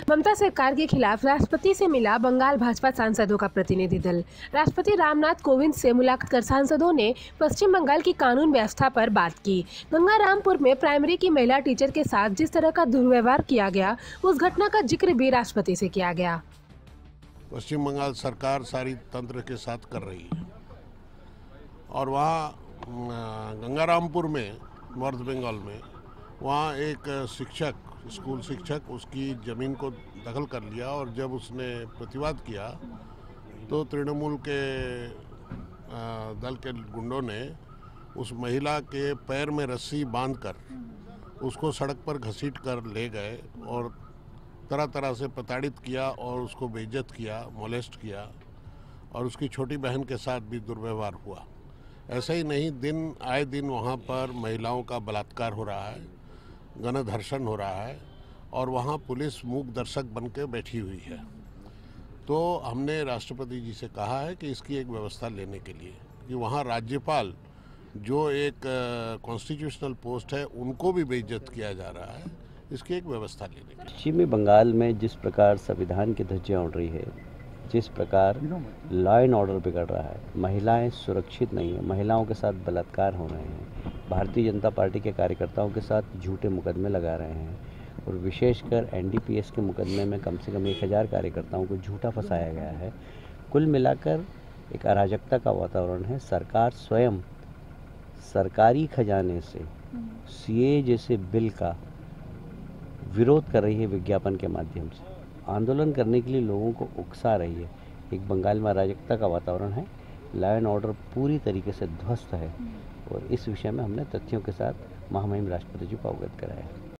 ममता सरकार के खिलाफ राष्ट्रपति से मिला बंगाल भाजपा सांसदों का प्रतिनिधि दल। राष्ट्रपति रामनाथ कोविंद से मुलाकात कर सांसदों ने पश्चिम बंगाल की कानून व्यवस्था पर बात की। गंगारामपुर में प्राइमरी की महिला टीचर के साथ जिस तरह का दुर्व्यवहार किया गया, उस घटना का जिक्र भी राष्ट्रपति से किया गया। पश्चिम बंगाल सरकार सारी तंत्र के साथ कर रही है और वहाँ गंगारामपुर में, नॉर्थ बंगाल में, वहाँ एक शिक्षक, स्कूल शिक्षक, उसकी ज़मीन को दखल कर लिया और जब उसने प्रतिवाद किया तो तृणमूल के दल के गुंडों ने उस महिला के पैर में रस्सी बांधकर उसको सड़क पर घसीट कर ले गए और तरह तरह से प्रताड़ित किया और उसको बेइज्जत किया, मोलेस्ट किया और उसकी छोटी बहन के साथ भी दुर्व्यवहार हुआ। ऐसा ही नहीं, दिन आए दिन वहाँ पर महिलाओं का बलात्कार हो रहा है, गणधर्षण हो रहा है और वहाँ पुलिस मूक दर्शक बन के बैठी हुई है। तो हमने राष्ट्रपति जी से कहा है कि इसकी एक व्यवस्था लेने के लिए कि वहाँ राज्यपाल जो एक कॉन्स्टिट्यूशनल पोस्ट है उनको भी बेइज्जत किया जा रहा है, इसकी एक व्यवस्था लेने के लिए। पश्चिमी बंगाल में जिस प्रकार संविधान की धज्जियां उड़ रही है, जिस प्रकार लॉ एंड ऑर्डर बिगड़ रहा है, महिलाएं सुरक्षित नहीं है, महिलाओं के साथ बलात्कार हो रहे हैं, भारतीय जनता पार्टी के कार्यकर्ताओं के साथ झूठे मुकदमे लगा रहे हैं और विशेषकर एनडीपीएस के मुकदमे में कम से कम 1000 कार्यकर्ताओं को झूठा फंसाया गया है। कुल मिलाकर एक अराजकता का वातावरण है। सरकार स्वयं सरकारी खजाने से सीए जैसे बिल का विरोध कर रही है, विज्ञापन के माध्यम से आंदोलन करने के लिए लोगों को उकसा रही है। एक बंगाल में अराजकता का वातावरण है, लॉ एंड ऑर्डर पूरी तरीके से ध्वस्त है और इस विषय में हमने तथ्यों के साथ महामहिम राष्ट्रपति जी को अवगत कराया है।